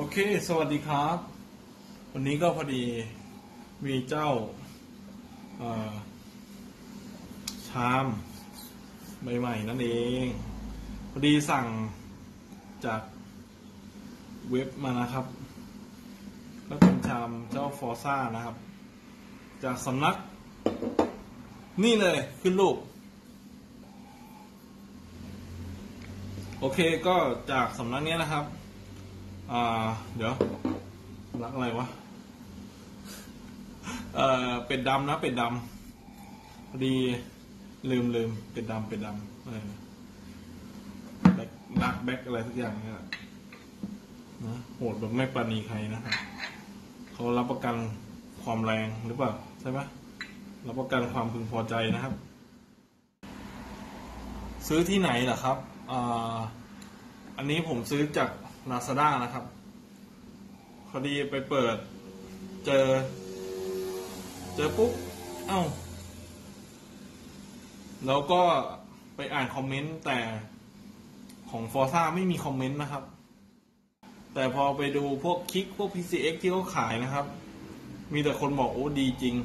เคสวัสดีครับวันนี้ก็พอดีมีเจ้าชามใหม่ๆนั่นเองพอดีสั่งจากเว็บมานะครับก็เป็นชามเจ้าฟอร์ซ่านะครับจากสำนักนี่เลยขึ้นรูปโอเคก็จากสำนักนี้นะครับเดี๋ยวสำนักอะไรวะเป็ดดำนะเป็ดดำพอดีลืมเป็ดดำแบ็คอะไรสักอย่างเนี่ยนะโหดแบบไม่ปราณีใครนะครับเขารับประกันความแรงหรือเปล่าใช่ไหมรับประกันความพึงพอใจนะครับซื้อที่ไหนล่ะครับอันนี้ผมซื้อจาก Lazada นะครับพอดีไปเปิดเจอปุ๊บแล้วก็ไปอ่านคอมเมนต์แต่ของ Forza ไม่มีคอมเมนต์นะครับแต่พอไปดูพวกคลิกพวก PCX ที่เขาขายนะครับมีแต่คนบอกโอ้ดีจริง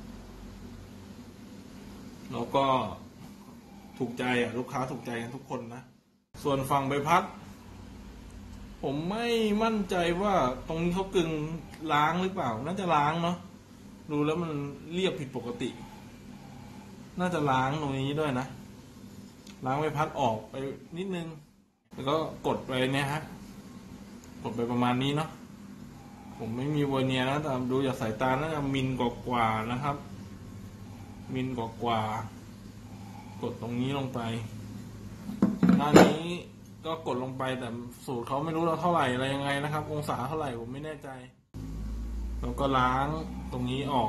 แล้วก็ถูกใจลูกค้าถูกใจกันทุกคนนะส่วนฝั่งใบพัดผมไม่มั่นใจว่าตรงนี้เขากึ่งล้างหรือเปล่าน่าจะล้างเนาะดูแล้วมันเรียบผิดปกติน่าจะล้างตรงนี้ด้วยนะล้างใบพัดออกไปนิดนึงแล้วก็กดไปเนี่ยฮะกดไปประมาณนี้เนาะผมไม่มีเวอร์เนียร์นะแต่ดูจากสายตาน่าจะมิลกว่านะครับมิลกว่ากดตรงนี้ลงไปด้านนี้ก็กดลงไปแต่สูตรเขาไม่รู้เราเท่าไหร่อะไรยังไงนะครับองศาเท่าไหร่ผมไม่แน่ใจแล้วก็ล้างตรงนี้ออก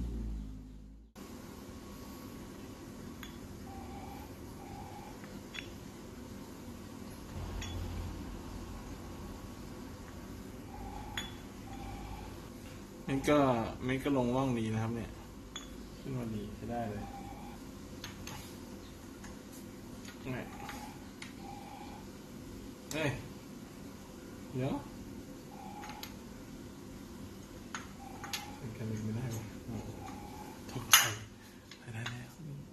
มันก็ลงร่องดีนะครับเนี่ยขึ้นมาดีใช้ได้เลยเฮ้ยเดี๋ยวเป็นกันไม่ได้เลยทุกใจได้แล้ว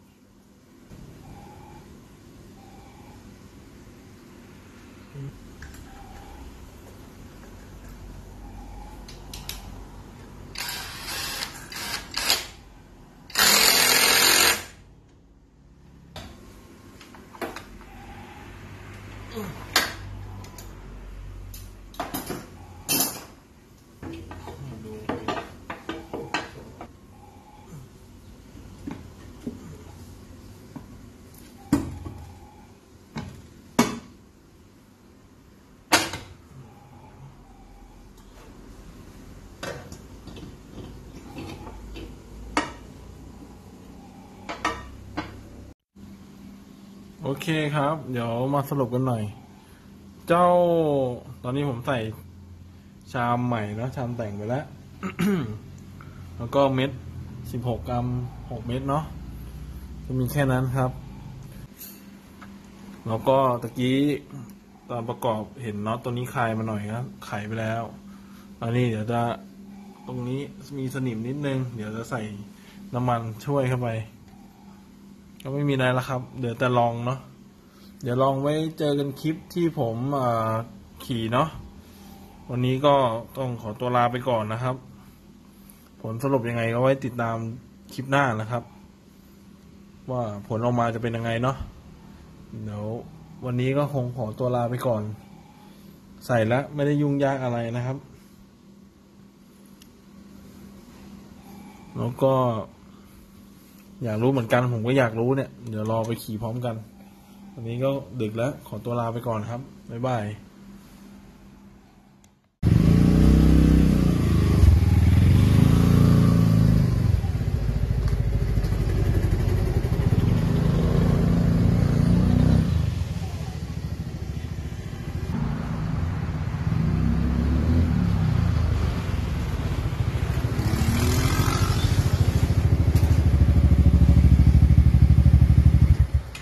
โอเคครับเดี๋ยวมาสรุปกันหน่อยเจ้าตอนนี้ผมใส่ชามใหม่นะชามแต่งไปแล้ว แล้วก็เม็ด16 กรัม6 เม็ดเนาะจะมีแค่นั้นครับแล้วก็ตะกี้ตอนประกอบเห็นน็อตตัวนี้คลายมาหน่อยครับไขไปแล้วตอนนี้เดี๋ยวจะตรงนี้มีสนิมนิดนึงเดี๋ยวจะใส่น้ำมันช่วยเข้าไปก็ไม่มีอะไรแล้วครับเดี๋ยวแต่ลองเนาะเดี๋ยวลองไว้เจอกันคลิปที่ผมขี่เนาะวันนี้ก็ต้องขอตัวลาไปก่อนนะครับผลสรุปยังไงก็ไว้ติดตามคลิปหน้านะครับว่าผลออกมาจะเป็นยังไงเนาะเดี๋ยววันนี้ก็คงขอตัวลาไปก่อนใส่แล้วไม่ได้ยุ่งยากอะไรนะครับแล้วก็อยากรู้เหมือนกันผมก็อยากรู้เนี่ยเดี๋ยวรอไปขี่พร้อมกันวันนี้ก็ดึกแล้วขอตัวลาไปก่อนครับบ๊ายบาย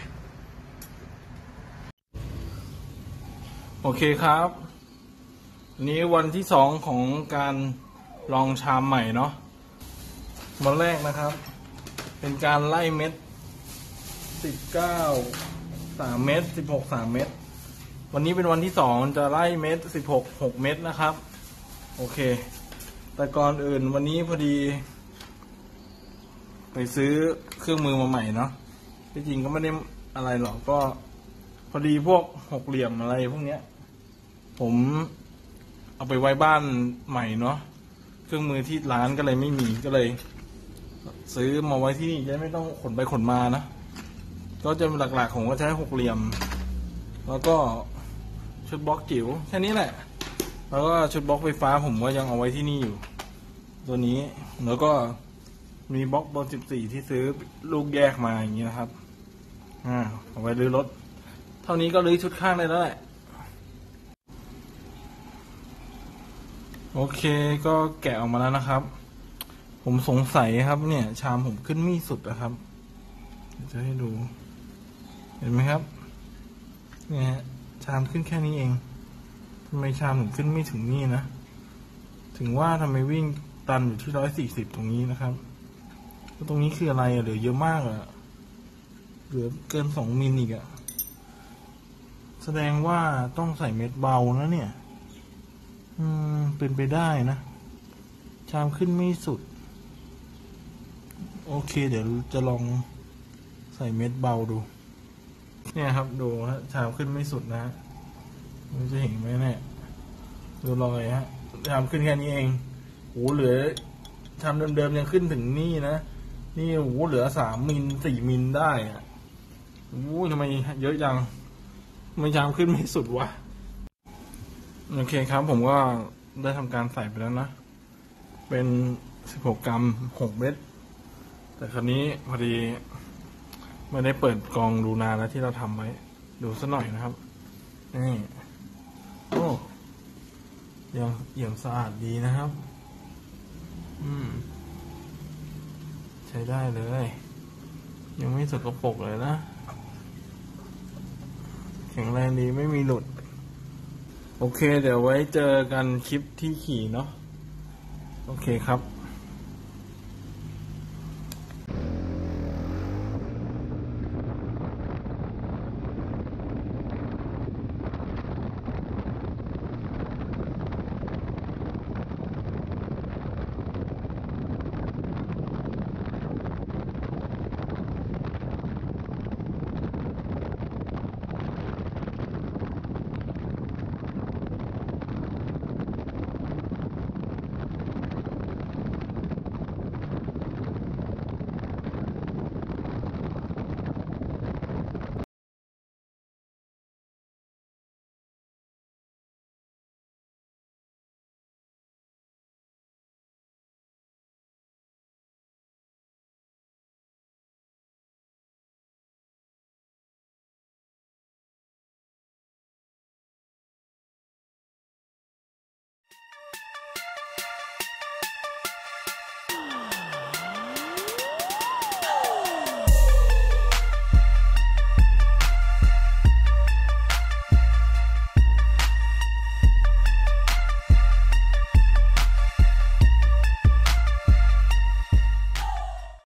โอเคครับนี้วันที่สองของการลองชามใหม่เนาะวันแรกนะครับเป็นการไล่เม็ด19 3 เม็ด16 3 เม็ดวันนี้เป็นวันที่สองจะไล่เม็ด16 6 เม็ดนะครับโอเคแต่ก่อนอื่นวันนี้พอดีไปซื้อเครื่องมือมาใหม่เนาะที่จริงก็ไม่ได้อะไรหรอกก็พอดีพวกหกเหลี่ยมอะไรพวกเนี้ยผมเอาไปไว้บ้านใหม่เนาะเครื่องมือที่ร้านก็เลยไม่มีก็เลยซื้อมาไว้ที่นี่จะไม่ต้องขนไปขนมานะก็จะหลักๆผมก็ใช้หกเหลี่ยมแล้วก็ชุดบล็อกจิ๋วแค่นี้แหละแล้วก็ชุดบล็อกไฟฟ้าผมก็ยังเอาไว้ที่นี่อยู่ตัวนี้แล้วก็มีบล็อกเบอร์14ที่ซื้อลูกแยกมาอย่างนี้นะครับเอาไว้รื้อรถเท่านี้ก็รื้อชุดข้างได้แล้วแหละโอเคก็แกะออกมาแล้วนะครับผมสงสัยครับเนี่ยชามผมขึ้นไม่สุดนะครับจะให้ดูเห็นไหมครับเนี่ยชามขึ้นแค่นี้เองทำไมชามถึงขึ้นไม่ถึงนี่นะถึงว่าทำไมวิ่งตันอยู่ที่140ตรงนี้นะครับตรงนี้คืออะไรเหลือเยอะมากอะเหลือเกิน2 มิลอีกอะแสดงว่าต้องใส่เม็ดเบานะเนี่ยเป็นไปได้นะชามขึ้นไม่สุดโอเคเดี๋ยวจะลองใส่เม็ดเบาดูเนี่ยครับดูฮะชามขึ้นไม่สุดนะมันจะเห็นไหมเนี่ยดูรอยฮะชามขึ้นแค่นี้เองโหเหลือชามเดิมๆยังขึ้นถึงนี่นะนี่โหเหลือ3 มิล 4 มิลได้อะโอ้ทำไมเยอะจังทำไมชามขึ้นไม่สุดวะโอเคครับผมก็ได้ทำการใส่ไปแล้วนะเป็น16 กรัม6 เม็ดแต่คราวนี้พอดีไม่ได้เปิดกองดูนานแล้วที่เราทำไว้ดูสักหน่อยนะครับนี่โอ้ยังเอี่ยมสะอาดดีนะครับใช้ได้เลยยังไม่สกปรกเลยนะแข็งแรงดีไม่มีหลุดโอเคเดี๋ยวไว้เจอกันคลิปที่ขี่เนาะโอเคครับ